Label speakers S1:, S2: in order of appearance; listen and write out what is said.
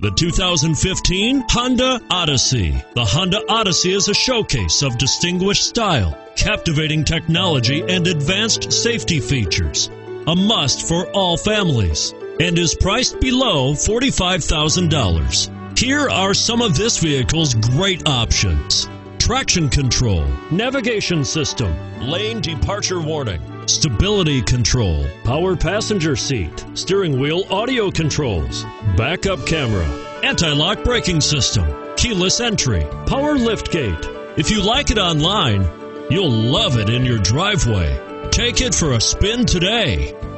S1: The 2015 Honda Odyssey. The Honda Odyssey is a showcase of distinguished style, captivating technology, and advanced safety features. A must for all families, and is priced below $45,000. Here are some of this vehicle's great options: traction control, navigation system, lane departure warning, stability control, power passenger seat, steering wheel audio controls, backup camera, anti-lock braking system, keyless entry, power liftgate. If you like it online, you'll love it in your driveway. Take it for a spin today.